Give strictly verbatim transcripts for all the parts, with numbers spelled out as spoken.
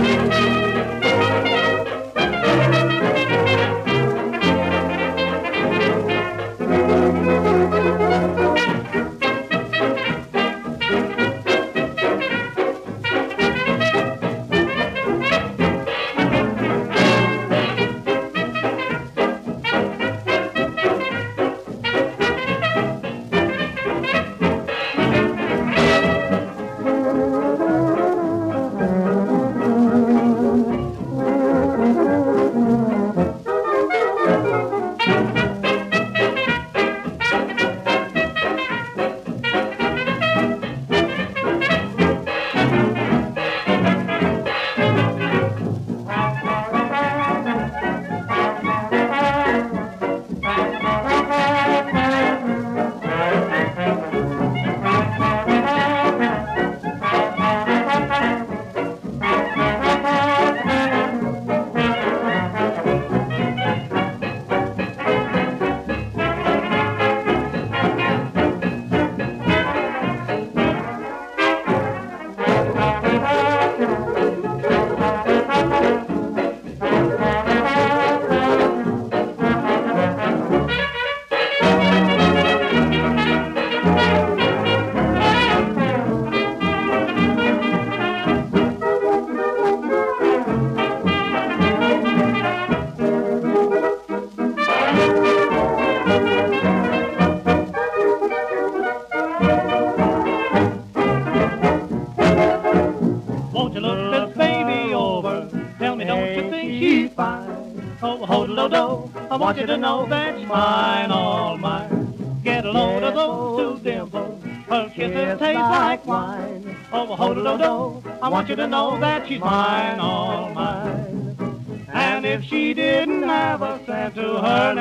I want you to know that she's mine, all mine. Get a load of those two dimples, her kisses taste like wine. Oh, ho-do-do-do, I want you to know that she's mine, all mine. And if she didn't have a cent to her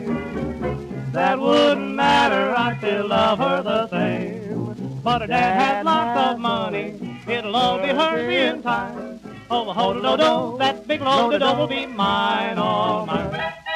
name, that wouldn't matter, I still love her the same. But her dad has lots of money, it'll all be hers in time. Oh, ho-do-do-do, that big load of dough will be mine, all mine.